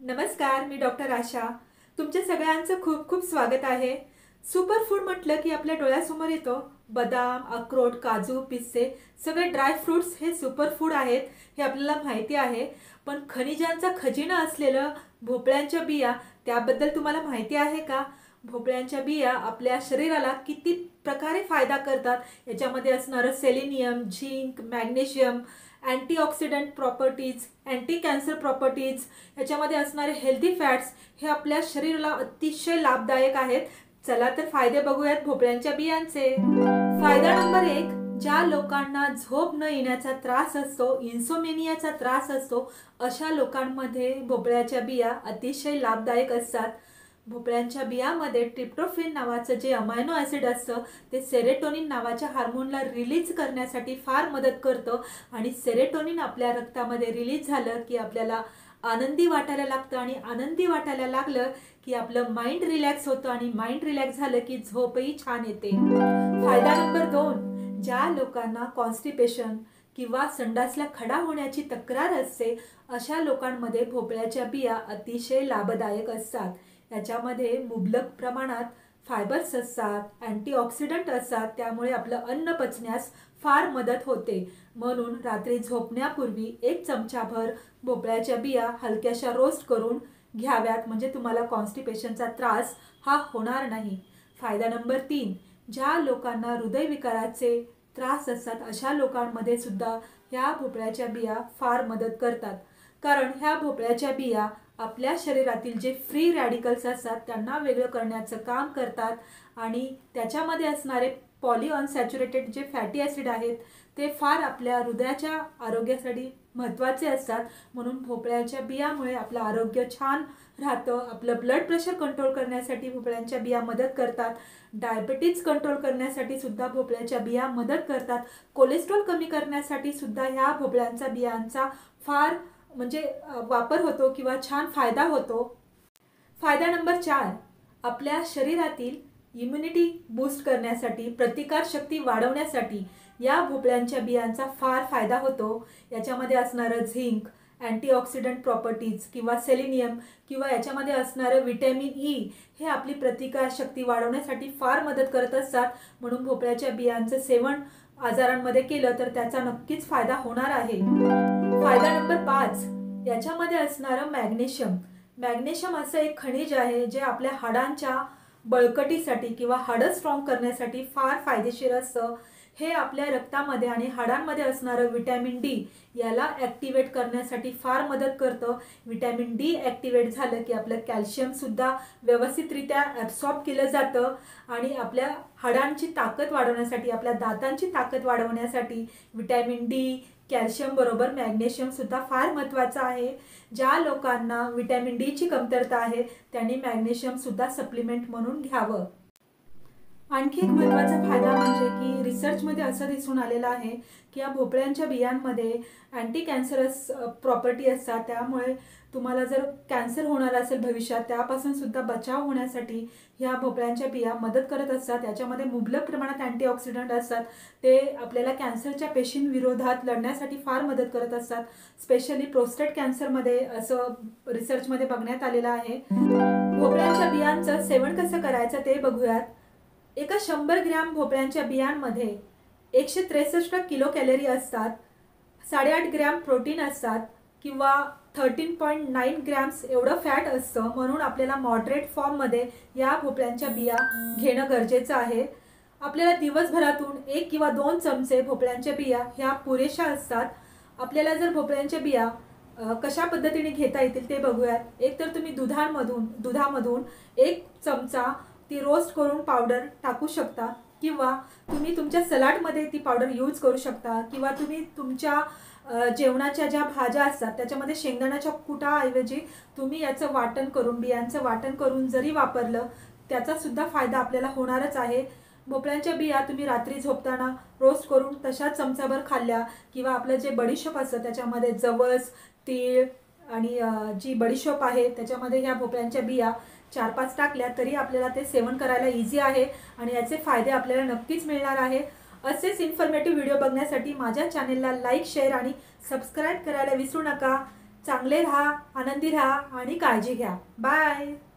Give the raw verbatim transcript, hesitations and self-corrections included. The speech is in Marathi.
नमस्कार, मी डॉक्टर आशा. तुमच्या सगळ्यांचं खूप खूप स्वागत आहे. सुपर फूड म्हटलं की आपल्या डोळ्यासमोर येतो बदाम, अक्रोड, काजू, पिस्ते सगळे ड्राय फ्रूट्स हे सुपर फूड आहेत हे आपल्याला माहिती आहे. पण खनिजांचा खजिना असलेलं भोपळ्यांच्या बिया त्याबद्दल तुम्हाला माहिती आहे का? भोपळ्यांच्या बिया आपल्या शरीराला किती प्रकारे फायदा करतात. याच्यामध्ये असणारं selenium, zinc, magnesium, antioxidant properties, anti cancer properties, याच्यामध्ये असणारे हेल्दी फॅट्स हे आपल्या शरीराला अतिशय लाभदायक आहेत. चला तर फायदे बघूयात भोपळ्यांच्या बियांचे. फायदा नंबर एक, ज्या लोकांना झोप न येण्याचा त्रास असतो, इन्सोमेनियाचा त्रास असतो, अशा लोकांमध्ये भोपळ्याच्या बिया अतिशय लाभदायक असतात. भोपळ्यांच्या बियामध्ये ट्रिप्टोफेन नावाचं जे अमायनो ॲसिड असतं ते सेरोटोनिन नावाच्या हार्मोनला रिलीज करण्यासाठी फार मदत करतं. आणि सेरोटोनिन आपल्या रक्तामध्ये रिलीज झालं की आपल्याला आनंदी वाटायला लागतं, आणि आनंदी वाटायला लागलं की आपलं माइंड रिलॅक्स होतं, आणि माइंड रिलॅक्स झालं की झोपही छान येते. फायदा नंबर दोन, ज्या लोकांना कॉन्स्टिपेशन किंवा संडासला खडा होण्याची तक्रार असते अशा लोकांमध्ये भोपळ्याच्या बिया अतिशय लाभदायक असतात. याच्यामध्ये मुबलक प्रमाणात फायबर्स असतात, अँटीऑक्सिडंट असतात, त्यामुळे आपलं अन्न पचण्यास फार मदत होते. म्हणून रात्री झोपण्यापूर्वी एक चमचाभर भोपळ्याच्या बिया हलक्याशा रोस्ट करून घ्याव्यात, म्हणजे तुम्हाला कॉन्स्टिपेशनचा त्रास हा होणार नाही. फायदा नंबर तीन, ज्या लोकांना हृदयविकाराचे त्रास असतात अशा लोकांमध्ये सुद्धा ह्या भोपळ्याच्या बिया फार मदत करतात. कारण ह्या भोपळ्याच्या बिया आपल्या शरीरातील जे फ्री रॅडिकल्स असतात त्यांना वेगळं करण्याचं काम करतात, आणि त्याच्यामध्ये असणारे पॉलीअनसॅच्युरेटेड जे फॅटी ॲसिड आहेत ते फार आपल्या हृदयाच्या आरोग्यासाठी महत्त्वाचे असतात. म्हणून भोपळ्याच्या बियामुळे आपलं आरोग्य छान राहतं. आपलं ब्लड प्रेशर कंट्रोल करण्यासाठी भोपळ्यांच्या बिया मदत करतात. डायबिटीज कंट्रोल करण्यासाठी सुद्धा भोपळ्याच्या बिया मदत करतात. कोलेस्ट्रॉल कमी करण्यासाठी सुद्धा ह्या भोपळ्यांच्या बियांचा फार म्हणजे वापर होतो किंवा छान फायदा होतो. फायदा नंबर चार, आपल्या शरीरातील इम्युनिटी बूस्ट करण्यासाठी, प्रतिकारशक्ती वाढवण्यासाठी या भोपळ्यांच्या बियांचा फार फायदा होतो. याच्यामध्ये असणारं झिंक, अँटीऑक्सिडंट प्रॉपर्टीज किंवा सेलेनियम किंवा याच्यामध्ये असणारं व्हिटॅमिन ई हे आपली प्रतिकारशक्ती वाढवण्यासाठी फार मदत करत असतात. म्हणून भोपळ्याच्या बियांचं सेवन आजारांमध्ये केलं तर त्याचा नक्कीच फायदा होणार आहे. फायदा नंबर पाच, याच्यामध्ये असणारं मॅग्नेशियम. मॅग्नेशियम असं एक खनिज आहे जे आपल्या हाडांच्या बळकटीसाठी किंवा हाडं स्ट्रॉंग करण्यासाठी फार फायदेशीर असतं. हे आपल्या रक्तामध्ये आणि हाडांमध्ये असणारं व्हिटॅमिन डी याला ॲक्टिवेट करण्यासाठी फार मदत करतं. व्हिटॅमिन डी ॲक्टिवेट झालं की आपलं कॅल्शियमसुद्धा व्यवस्थितरित्या ॲब्सॉर्ब केलं जातं, आणि आपल्या हाडांची ताकद वाढवण्यासाठी, आपल्या दातांची ताकद वाढवण्यासाठी व्हिटॅमिन डी, कॅल्शियम बरोबर मॅग्नेशियमसुद्धा फार महत्त्वाचं आहे. ज्या लोकांना व्हिटॅमिन डीची कमतरता आहे त्यांनी मॅग्नेशियमसुद्धा सप्लिमेंट म्हणून घ्यावं. आणखी एक महत्त्वाचा फायदा म्हणजे की रिसर्चमध्ये असं दिसून आलेलं आहे की या भोपळ्यांच्या बियांमध्ये अँटी कॅन्सरस प्रॉपर्टी असतात. त्यामुळे तुम्हाला जर कॅन्सर होणार असेल भविष्यात त्यापासून सुद्धा बचाव होण्यासाठी ह्या भोपळ्यांच्या बिया मदत करत असतात. याच्यामध्ये मुबलक प्रमाणात अँटीऑक्सिडंट असतात, ते आपल्याला कॅन्सरच्या पेशींविरोधात लढण्यासाठी फार मदत करत असतात. स्पेशली प्रोस्टेट कॅन्सरमध्ये असं रिसर्चमध्ये बघण्यात आलेलं आहे. भोपळ्यांच्या बियांचं सेवन कसं करायचं ते बघूयात. एका शंभर ग्रॅम भोपळ्यांच्या बियांमध्ये एकशे त्रेसष्ट किलो कॅलरी असतात, साडेआठ ग्रॅम प्रोटीन असतात किंवा थर्टीन पॉईंट नाईन ग्रॅम्स एवढं फॅट असतं. म्हणून आपल्याला मॉडरेट फॉर्ममध्ये या भोपळ्यांच्या बिया घेणं गरजेचं आहे. आपल्याला दिवसभरातून एक किंवा दोन चमचे भोपळ्यांच्या बिया ह्या पुरेशा असतात. आपल्याला जर भोपळ्यांच्या बिया कशा पद्धतीने घेता येतील ते बघूयात. एक तर तुम्ही दुधामधून दुधामधून एक चमचा ती रोस्ट करून पावडर टाकू शकता, किंवा तुम्ही तुमच्या सलाडमध्ये ती पावडर यूज करू शकता, किंवा तुम्ही तुमच्या जेवणाच्या ज्या भाज्या असतात त्याच्यामध्ये शेंगदाण्याच्या कुटाऐवजी तुम्ही याचं वाटण करून, बियांचं वाटण करून जरी वापरलं त्याचासुद्धा फायदा आपल्याला होणारच आहे. भोपळ्यांच्या बिया तुम्ही रात्री झोपताना रोस्ट करून तशाच चमचाभर खाल्ल्या, किंवा आपलं जे बडीशोप असतं त्याच्यामध्ये जवस, तीळ आणि जी बडीशोप आहे त्याच्यामध्ये ह्या भोपळ्यांच्या बिया चार पाच टाकल्या तरी आपल्याला ते सेवन करायला इझी आहे, आणि याचे फायदे आपल्याला नक्कीच मिळणार आहे. असेच इन्फॉर्मेटिव्ह व्हिडिओ बघण्यासाठी माझ्या चॅनेलला लाईक, शेअर आणि सबस्क्राईब करायला विसरू नका. चांगले राहा, आनंदी राहा आणि काळजी घ्या. बाय.